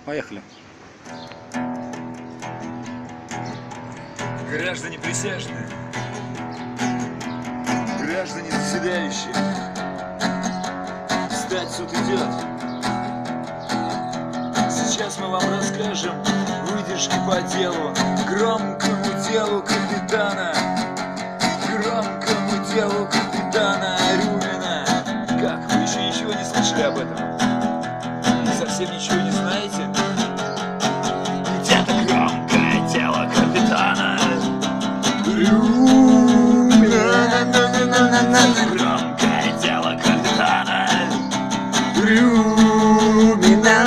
Поехали. Граждане присяжные, граждане заседающие, встать, суд идет. Сейчас мы вам расскажем выдержки по делу, громкому делу капитана, громкому делу капитана Рюмина. Как, вы еще ничего не слышали об этом? Совсем ничего не знаете? Ведь это громкое дело капитана Рюмина. Громкое дело капитана Рюмина.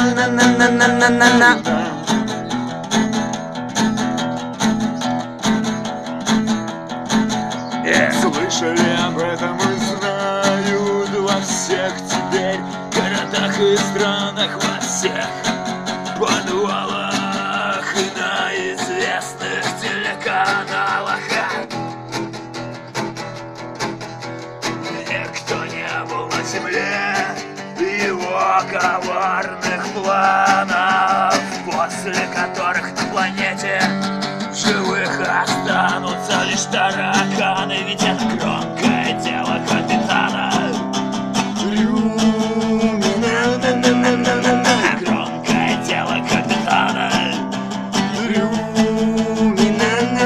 Слышали об этом и знают во всех теперь городах и странах, во всех подвалах и на известных телеканалах. Никто не был на земле его коварных планов, после которых на планете в живых останутся лишь тараканы. Ведь это громкое дело капитана Рюмина. Громкое дело капитана Рюмина.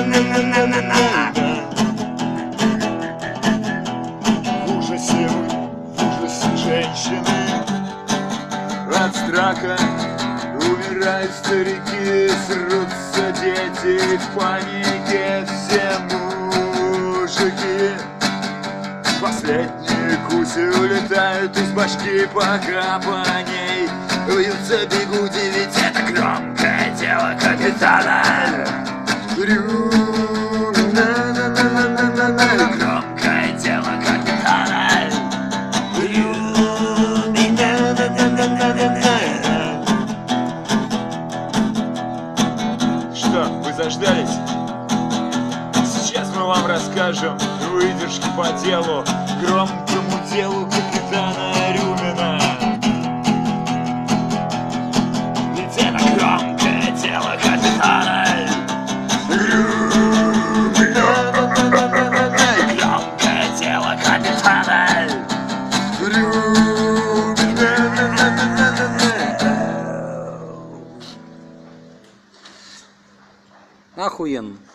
В ужасе женщины от страха умирают старики, срутся дети, в панике все мужики. Последние куси улетают из башки, пока по ней вьются бегуди. Ведь это громкое дело капитана Рюмина. Громкое дело капитана Рюмина. Что, вы заждались? Сейчас мы вам расскажем выдержки по делу, громкому делу капитана Рюмина. Ведь это громкое дело капитана Рюмина. Громкое дело капитана Рюмина. Охуенно.